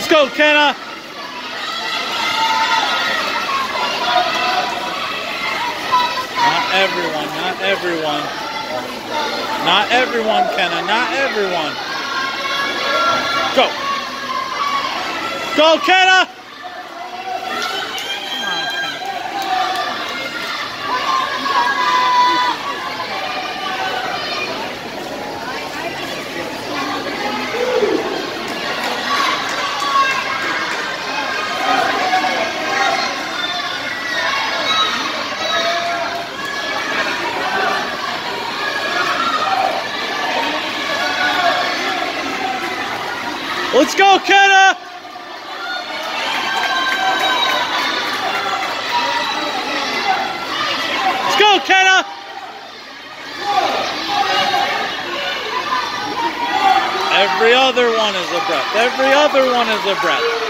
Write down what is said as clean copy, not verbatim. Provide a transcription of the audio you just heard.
Let's go, Kenna. Not everyone, not everyone. Not everyone, Kenna, not everyone. Go. Go, Kenna. Let's go, Kenna! Let's go, Kenna! Every other one is a breath. Every other one is a breath.